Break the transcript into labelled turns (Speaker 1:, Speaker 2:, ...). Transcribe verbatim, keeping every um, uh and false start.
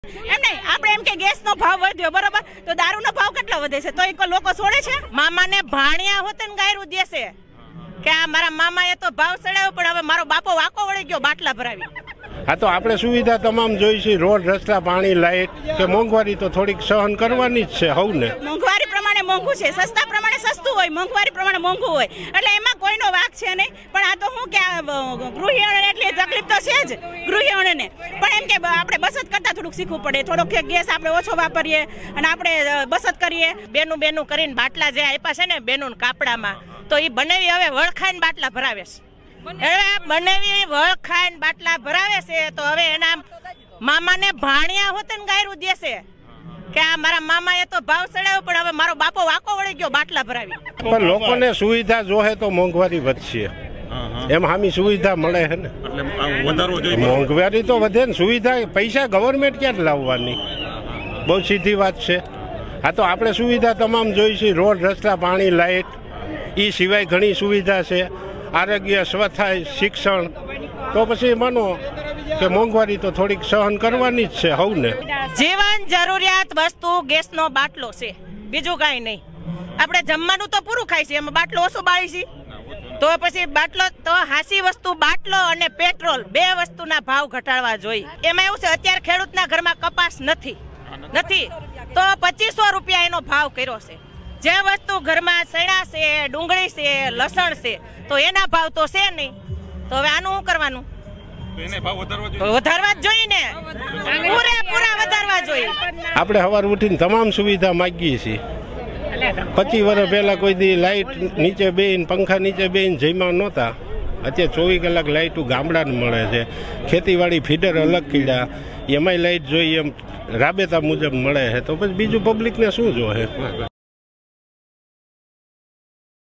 Speaker 1: એમ નહીં આપણે એમ કે ગેસનો ભાવ વધ્યો બરોબર તો દારૂનો ભાવ કેટલો વધે છે તો એ લોકો છોડે છે મામાને ભાણિયા હોતે ને ગાયરું દેશે કે આ મારા મામાએ તો ભાવ ચડાવ્યો પણ હવે મારો બાપો વાકો વળી ગયો બાટલા ભરાવી
Speaker 2: હા તો આપણે સુવિધા તમામ જોઈ છે રોડ રસ્તા પાણી લાઇટ કે મોંઘવારી તો થોડીક સહન કરવાની જ છે હવને
Speaker 1: મોંઘવારી પ્રમાણે મોંઘું છે સસ્તા પ્રમાણે સસ્તું હોય મોંઘવારી પ્રમાણે મોંઘું હોય એટલે એમાં કોઈનો વાક છે નહીં પણ આ તો શું કે ગૃહિણીઓને એટલી તકલીફ તો છે જ ગૃહિણીઓને પણ એમ કે આપણે બચત કરતા થોડુંક શીખવું પડે થોડોક ગેસ આપણે ઓછો વાપરીએ અને આપણે બચત કરીએ બેનું બેનું કરીને બાટલા જે આપ્યા છે ને બેનું કાપડામાં તો એ બનાવી હવે વળખાઈને બાટલા ભરાવે છે હવે બનાવી વળખાઈને બાટલા ભરાવે છે તો હવે એના મામાને ભાણિયા હોતે ને ગાયરું દેશે કે આ મારા મામાએ તો ભાવ ચડાવ્યો પણ હવે મારો બાપો વાકો વળી ગયો બાટલા ભરાવી
Speaker 2: પણ લોકોને સુવિધા જોહે તો મોંઘવારી વધશે એમ હામી સુવિધા મળે છે ને મોંઘવારી તો વધે ને સુવિધા પૈસા ગવર્મેન્ટ ક્યાં લાવવાની બહુ સીધી વાત છે હા તો આપણે સુવિધા તમામ જોઈ છે રોડ રસ્તા પાણી લાઇટ એ સિવાય ઘણી સુવિધા છે આરોગ્ય સ્વચ્છતા શિક્ષણ તો પછી માનો કે મોંઘવારી તો થોડીક સહન કરવાની જ છે હવને
Speaker 1: જીવન જરૂરિયાત વસ્તુ ગેસનો બાટલો છે બીજું કાંઈ નહીં આપણે જમવાનું તો પૂરું ખાઈ છે એમાં બાટલો ઓછો બાળી છે તો પછી બાટલો તો હાસી વસ્તુ બાટલો અને પેટ્રોલ બે વસ્તુના ભાવ ઘટાડવા જોઈએ એમાં એવું છે અત્યારે ખેડૂતના ઘરમાં કપાસ નથી નથી તો પચીસો રૂપિયા એનો ભાવ કર્યો છે જે વસ્તુ ઘરમાં સણા છે ડુંગળી છે લસણ છે તો એના ભાવ તો છે નહીં તો હવે આનું શું કરવાનું વધારવા જ જોઈએ ને પૂરેપૂરા વધારવા જોઈએ
Speaker 2: આપણે સવાર ઉઠીને તમામ સુવિધા માગીએ છીએ પચીસ વર્ષ પહેલા કોઈ દી લાઇટ નીચે બેન પંખા નીચે બેન જઈમાં નહોતા અત્યારે ચોવીસ કલાક લાઇટું ગામડાને મળે છે ખેતીવાડી ફીડર અલગ કીડા એમાંય લાઇટ જોઈએ એમ રાબેતા મુજબ મળે છે તો પછી બીજું પબ્લિકને શું જોહે